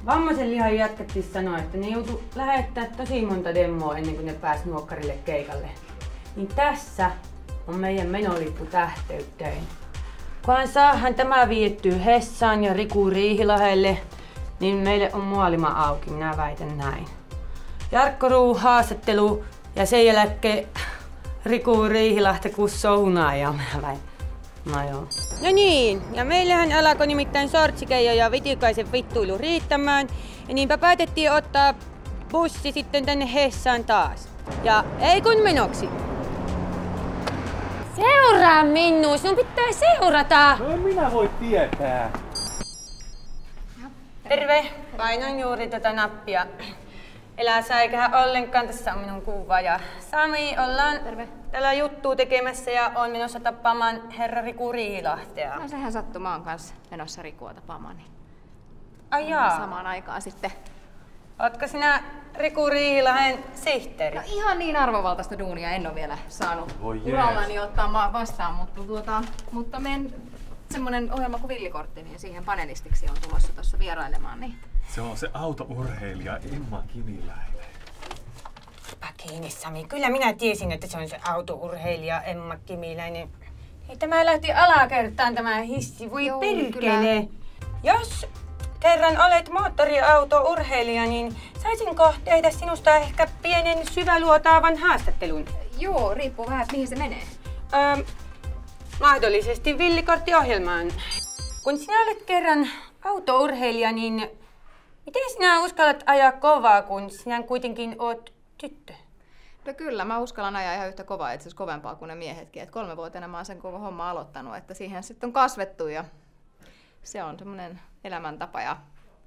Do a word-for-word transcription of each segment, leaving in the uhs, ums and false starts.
Vammaisen lihan jatkettiin sanoa, että ne joutu lähettää tosi monta demoa ennen kuin ne pääsi nuokkarille keikalle. Niin tässä on meidän menolippu tähteyteen. Kunhan saadaan tämä viettyä Hessaan ja Riku Riihilahelle, niin meille on maailma auki, minä väitän näin. Jarkko Ruu haastattelu ja sen jälkeen Riku Riihilahti kun sounaa ja minä väitän. No joo. No niin, ja meillähän alkoi nimittäin sortsikeijo ja Vitikaisen vittuilu riittämään. Ja niinpä päätettiin ottaa bussi sitten tänne Hessaan taas. Ja ei kun menoksi. Seuraa minua, sinun pitää seurata. No minä voi tietää. Terve, painoin juuri tätä nappia. Elää säikähän ollenkaan, tässä on minun kuva ja Sami, ollaan Terve. Täällä juttua tekemässä ja on menossa tapaamaan herra Riku Riihilahtea. No sehän sattuu, mä oon kanssa menossa Rikua tapaamaan. Niin ai jaa. Samaan aikaan sitten. Ootko sinä Riku Riihilahden sihteeri? No ihan niin arvovaltaista duunia en ole vielä saanut oh, urallani ottaa vastaan, mutta, tuota, mutta meidän semmonen ohjelma kuin Villikortti, niin siihen panelistiksi on tulossa tuossa vierailemaan. Niin. Se on se autourheilija Emma Kimiläinen. Pä kiinni, Sami. Kyllä minä tiesin, että se on se autourheilija Emma Kimiläinen. Hei, tämä lähti alakertaan tämä hissi. Voi perkele. Jos kerran olet moottoriautourheilija, niin saisinko tehdä sinusta ehkä pienen syväluotaavan haastattelun? Joo, riippuu vähän, mihin se menee. Öö, mahdollisesti Villikortti-ohjelmaan. Kun sinä olet kerran autourheilija, niin miten sinä uskallat ajaa kovaa, kun sinä kuitenkin oot tyttö? No kyllä, mä uskallan ajaa ihan yhtä kovaa, itse asiassa kovempaa kuin ne miehetkin. Et kolmevuotiaana mä oon sen koko homma aloittanut, että siihen sitten on kasvettu ja se on semmoinen elämäntapa ja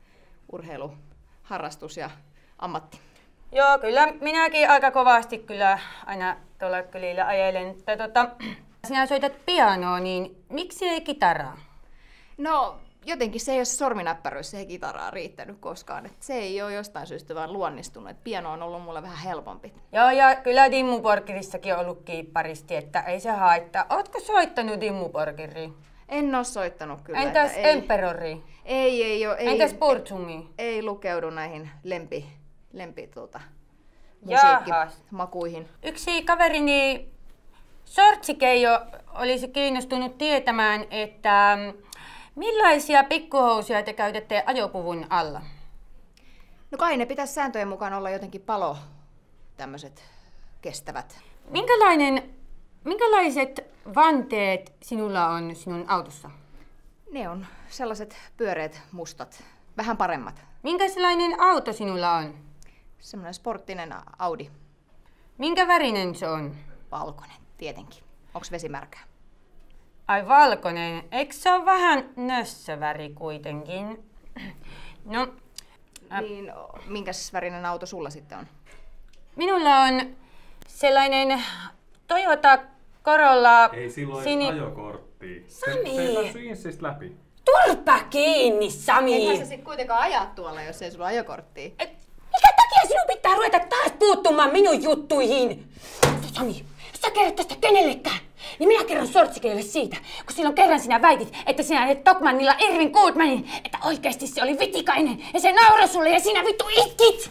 urheiluharrastus ja ammatti. Joo, kyllä minäkin aika kovasti kyllä aina tuolla kylillä ajelen. Tota, sinä soitat pianoa, niin miksi ei kitaraa? No jotenkin se ei ole sorminäppäryys, se ei kitaraa riittänyt koskaan. Et se ei ole jostain syystä vaan luonnistunut. Et piano on ollut mulle vähän helpompi. Joo, ja kyllä Dimmuporkirissakin on ollut kiipparisti, että ei se haittaa. Ootko soittanut Dimmuporkiriin? En ole soittanut kyllä. Entäs ei, Emperoriin? Ei, ei ole. Ei, entäs Purtsungiin? Ei, ei lukeudu näihin lempi, lempi tuota, musiikkimakuihin. Yksi kaverini sortsikeijo olisi kiinnostunut tietämään, että millaisia pikkuhousuja te käytätte ajopuvun alla? No kai ne pitäisi sääntöjen mukaan olla jotenkin palo, tämmöiset kestävät. Minkälainen, minkälaiset vanteet sinulla on sinun autossa? Ne on sellaiset pyöreät mustat, vähän paremmat. Minkälainen auto sinulla on? Semmoinen sporttinen Audi. Minkä värinen se on? Valkoinen, tietenkin. Onks vesi märkää? Ai valkoinen. Eikö se ole vähän nössöväri kuitenkin? No, äh, niin, minkäs värinen auto sulla sitten on? Minulla on sellainen Toyota Corolla. Ei silloin sini... ajokorttia. Sami! Se, se ei päässyt insistä läpi. Turpa kiinni, Sami! Eihän sä sit kuitenkaan ajaa tuolla, jos ei sulla ajokorttia. Et, mikä takia sinun pitää ruveta taas puuttumaan minun juttuihin? Sami, jos sä kerrot tästä kenellekään, niin minä kerron sortsikeille siitä, kun silloin kerran sinä väitit, että sinä näet Tokmannilla Irvin Goldmanin, että oikeasti se oli Vitikainen ja se nauroi sulle ja sinä vittu itkit!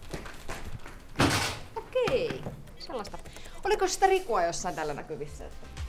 Okei, sellaista. Oliko sitä Rikua jossain tällä näkyvissä?